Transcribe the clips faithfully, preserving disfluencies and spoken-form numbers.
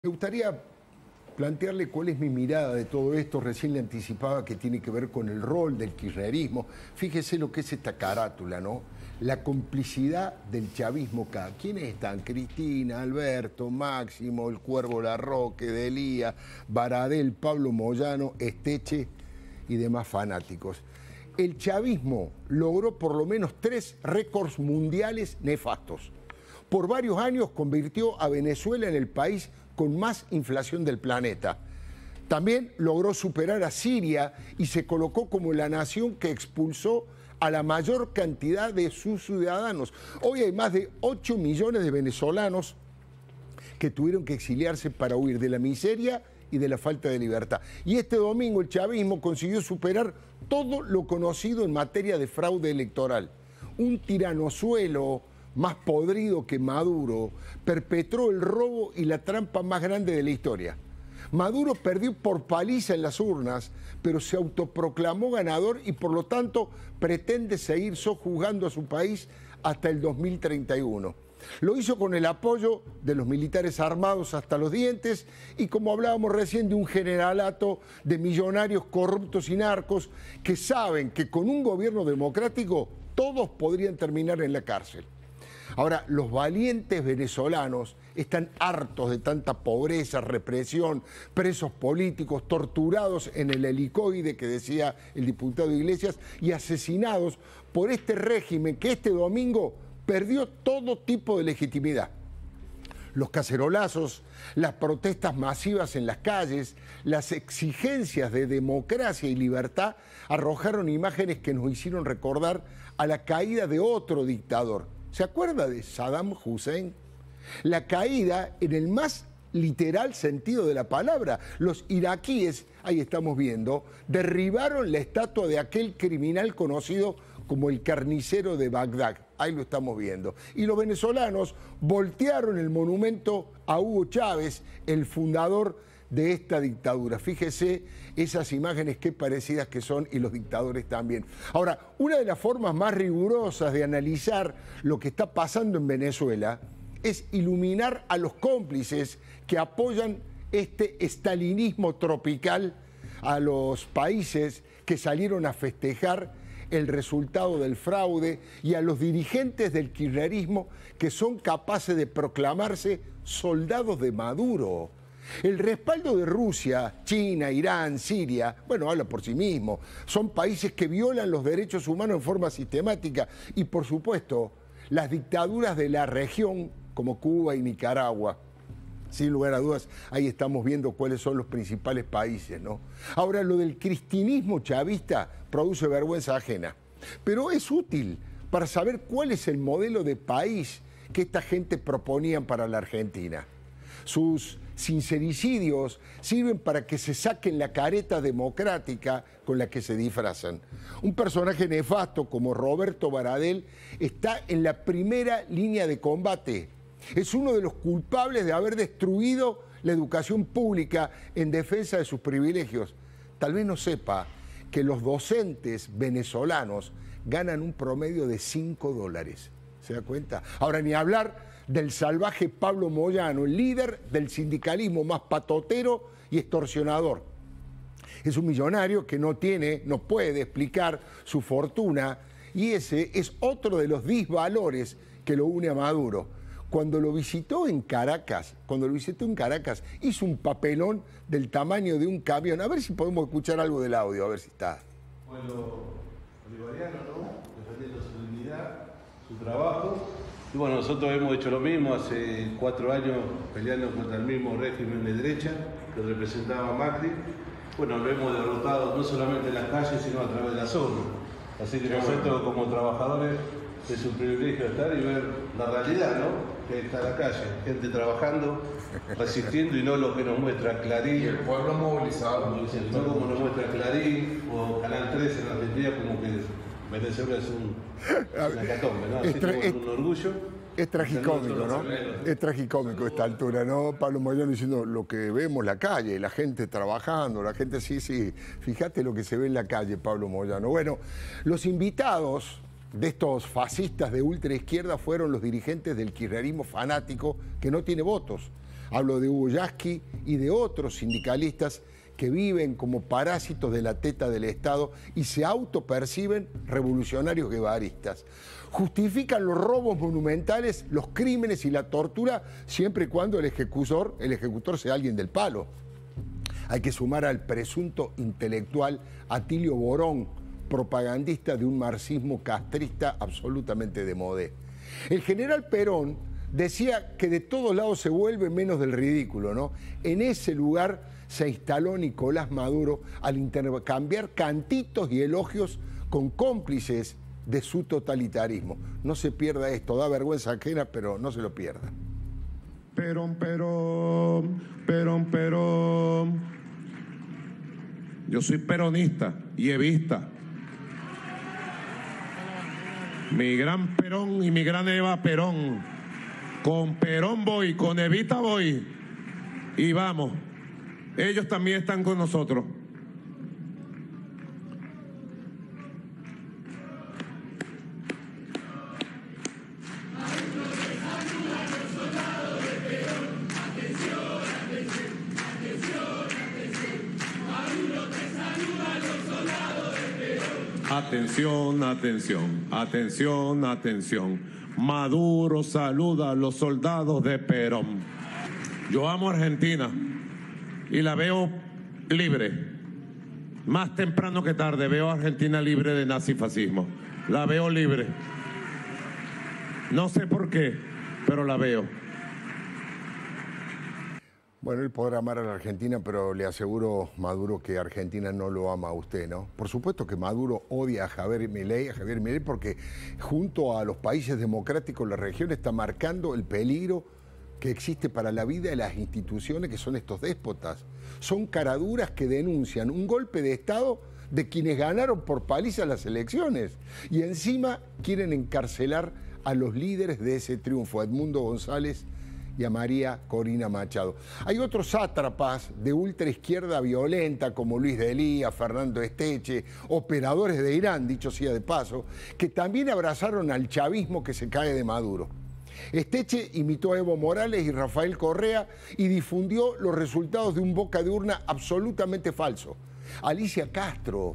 Me gustaría plantearle cuál es mi mirada de todo esto. Recién le anticipaba que tiene que ver con el rol del kirchnerismo. Fíjese lo que es esta carátula, ¿no? La complicidad del chavismo acá. ¿Quiénes están? Cristina, Alberto, Máximo, el Cuervo Larroque, Delía, Baradel, Pablo Moyano, Esteche y demás fanáticos. El chavismo logró por lo menos tres récords mundiales nefastos. Por varios años convirtió a Venezuela en el país con más inflación del planeta. También logró superar a Siria y se colocó como la nación que expulsó a la mayor cantidad de sus ciudadanos. Hoy hay más de ocho millones de venezolanos que tuvieron que exiliarse para huir de la miseria y de la falta de libertad. Y este domingo el chavismo consiguió superar todo lo conocido en materia de fraude electoral. Un tiranozuelo más podrido que Maduro, perpetró el robo y la trampa más grande de la historia. Maduro perdió por paliza en las urnas, pero se autoproclamó ganador y por lo tanto pretende seguir sojuzgando a su país hasta el dos mil treinta y uno. Lo hizo con el apoyo de los militares armados hasta los dientes y, como hablábamos recién, de un generalato de millonarios corruptos y narcos que saben que con un gobierno democrático todos podrían terminar en la cárcel. Ahora, los valientes venezolanos están hartos de tanta pobreza, represión, presos políticos, torturados en el helicoide que decía el diputado Iglesias y asesinados por este régimen que este domingo perdió todo tipo de legitimidad. Los cacerolazos, las protestas masivas en las calles, las exigencias de democracia y libertad arrojaron imágenes que nos hicieron recordar a la caída de otro dictador. ¿Se acuerda de Saddam Hussein? La caída en el más literal sentido de la palabra. Los iraquíes, ahí estamos viendo, derribaron la estatua de aquel criminal conocido como el carnicero de Bagdad. Ahí lo estamos viendo. Y los venezolanos voltearon el monumento a Hugo Chávez, el fundador de esta dictadura. Fíjese esas imágenes qué parecidas que son y los dictadores también. Ahora, una de las formas más rigurosas de analizar lo que está pasando en Venezuela es iluminar a los cómplices que apoyan este estalinismo tropical, a los países que salieron a festejar el resultado del fraude y a los dirigentes del kirchnerismo que son capaces de proclamarse soldados de Maduro. El respaldo de Rusia, China, Irán, Siria, bueno, habla por sí mismo. Son países que violan los derechos humanos en forma sistemática y, por supuesto, las dictaduras de la región como Cuba y Nicaragua. Sin lugar a dudas, ahí estamos viendo cuáles son los principales países, ¿no? Ahora, lo del cristinismo chavista produce vergüenza ajena, pero es útil para saber cuál es el modelo de país que esta gente proponían para la Argentina. Sus sincericidios sirven para que se saquen la careta democrática con la que se disfrazan. Un personaje nefasto como Roberto Baradel está en la primera línea de combate. Es uno de los culpables de haber destruido la educación pública en defensa de sus privilegios. Tal vez no sepa que los docentes venezolanos ganan un promedio de cinco dólares. ¿Se da cuenta? Ahora, ni hablar del salvaje Pablo Moyano, el líder del sindicalismo más patotero y extorsionador. Es un millonario que no tiene, no puede explicar su fortuna y ese es otro de los disvalores que lo une a Maduro. Cuando lo visitó en Caracas, cuando lo visitó en Caracas, hizo un papelón del tamaño de un camión. A ver si podemos escuchar algo del audio, a ver si está. Pueblo bolivariano, ¿no? Defendiendo su dignidad, su trabajo. Y bueno, nosotros hemos hecho lo mismo hace cuatro años peleando contra el mismo régimen de derecha que representaba Macri. Bueno, lo hemos derrotado no solamente en las calles, sino a través de la zona. Así que nosotros como trabajadores es un privilegio estar y ver la realidad, ¿no? Que está en la calle, gente trabajando, resistiendo y no lo que nos muestra Clarín. Y el pueblo movilizado. No como nos muestra Clarín o Canal trece en Argentina, como que Venezuela es un, una hecatombe, ¿no? Así Es, tra es, un orgullo. Es tragicómico, ¿no? Es tragicómico esta altura, ¿no? Pablo Moyano diciendo lo que vemos, la calle, la gente trabajando, la gente, sí, sí. Fíjate lo que se ve en la calle, Pablo Moyano. Bueno, los invitados de estos fascistas de ultraizquierda fueron los dirigentes del kirchnerismo fanático que no tiene votos. Hablo de Hugo Yasky y de otros sindicalistas que viven como parásitos de la teta del Estado y se autoperciben revolucionarios guevaristas. Justifican los robos monumentales, los crímenes y la tortura siempre y cuando el ejecutor, el ejecutor sea alguien del palo. Hay que sumar al presunto intelectual Atilio Borón, propagandista de un marxismo castrista absolutamente de modé. El general Perón decía que de todos lados se vuelve menos del ridículo, ¿no? En ese lugar se instaló Nicolás Maduro al intercambiar cantitos y elogios con cómplices de su totalitarismo. No se pierda esto, da vergüenza ajena, pero no se lo pierda. Perón, Perón, Perón, Perón. Yo soy peronista y evista. Mi gran Perón y mi gran Eva Perón. Con Perón voy, con Evita voy. Y vamos, ellos también están con nosotros. Atención, atención, atención, atención. Maduro saluda a los soldados de Perón. Yo amo a Argentina y la veo libre. Más temprano que tarde veo a Argentina libre de nazifascismo. La veo libre. No sé por qué, pero la veo. Bueno, él podrá amar a la Argentina, pero le aseguro, Maduro, que Argentina no lo ama a usted, ¿no? Por supuesto que Maduro odia a Javier Milei, a Javier Milei, porque junto a los países democráticos la región está marcando el peligro que existe para la vida de las instituciones que son estos déspotas. Son caraduras que denuncian un golpe de Estado de quienes ganaron por paliza las elecciones y encima quieren encarcelar a los líderes de ese triunfo, a Edmundo González y a María Corina Machado. Hay otros sátrapas de ultraizquierda violenta como Luis Delía, Fernando Esteche, operadores de Irán, dicho sea de paso, que también abrazaron al chavismo que se cae de Maduro. Esteche imitó a Evo Morales y Rafael Correa y difundió los resultados de un boca de urna absolutamente falso. Alicia Castro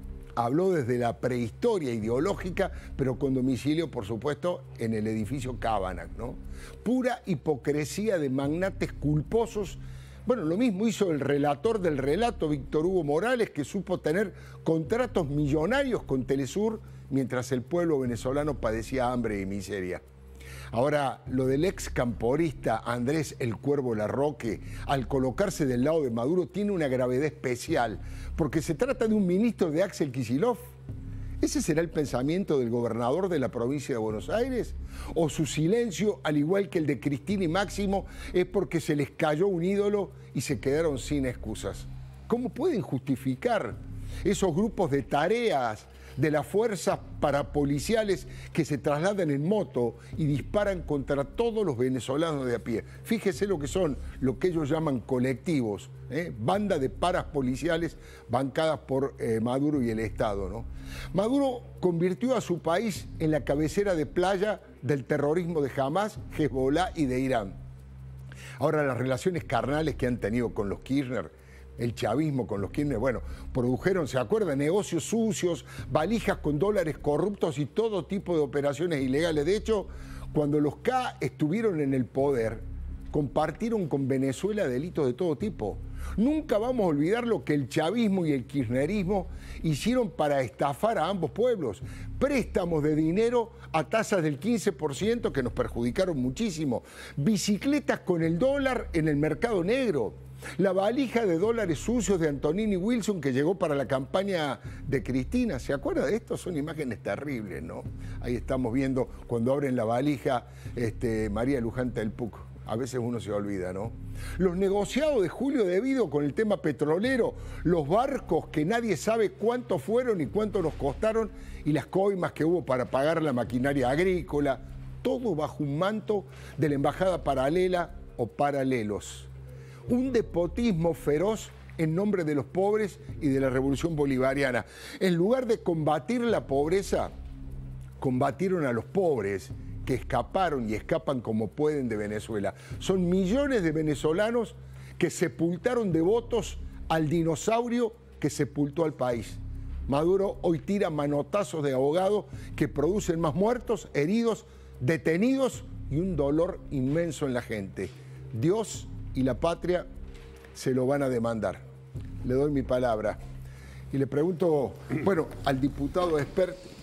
habló desde la prehistoria ideológica, pero con domicilio, por supuesto, en el edificio Cábanac, ¿no? Pura hipocresía de magnates culposos. Bueno, lo mismo hizo el relator del relato, Víctor Hugo Morales, que supo tener contratos millonarios con Telesur mientras el pueblo venezolano padecía hambre y miseria. Ahora, lo del ex camporista Andrés El Cuervo Larroque, al colocarse del lado de Maduro, tiene una gravedad especial, porque se trata de un ministro de Axel Kicillof. ¿Ese será el pensamiento del gobernador de la provincia de Buenos Aires? ¿O su silencio, al igual que el de Cristina y Máximo, es porque se les cayó un ídolo y se quedaron sin excusas? ¿Cómo pueden justificar esos grupos de tareas de las fuerzas parapoliciales que se trasladan en moto y disparan contra todos los venezolanos de a pie? Fíjese lo que son, lo que ellos llaman colectivos, ¿eh? Banda de paras policiales bancadas por eh, Maduro y el Estado, ¿no? Maduro convirtió a su país en la cabecera de playa del terrorismo de Hamas, Hezbollah y de Irán. Ahora, las relaciones carnales que han tenido con los Kirchner, el chavismo con los Kirchner, bueno, produjeron, ¿se acuerdan? Negocios sucios, valijas con dólares corruptos y todo tipo de operaciones ilegales. De hecho, cuando los K estuvieron en el poder, compartieron con Venezuela delitos de todo tipo. Nunca vamos a olvidar lo que el chavismo y el kirchnerismo hicieron para estafar a ambos pueblos. Préstamos de dinero a tasas del quince por ciento que nos perjudicaron muchísimo. Bicicletas con el dólar en el mercado negro. La valija de dólares sucios de Antonini Wilson que llegó para la campaña de Cristina. ¿Se acuerda de esto? Son imágenes terribles, ¿no? Ahí estamos viendo cuando abren la valija este, María Luján del Puc. A veces uno se olvida, ¿no? Los negociados de Julio De Vido con el tema petrolero, los barcos que nadie sabe cuánto fueron y cuánto nos costaron y las coimas que hubo para pagar la maquinaria agrícola, todo bajo un manto de la embajada paralela o paralelos. Un despotismo feroz en nombre de los pobres y de la revolución bolivariana. En lugar de combatir la pobreza, combatieron a los pobres que escaparon y escapan como pueden de Venezuela. Son millones de venezolanos que sepultaron devotos al dinosaurio que sepultó al país. Maduro hoy tira manotazos de ahogado que producen más muertos, heridos, detenidos y un dolor inmenso en la gente. Dios y la patria se lo van a demandar. Le doy mi palabra. Y le pregunto, bueno, al diputado experto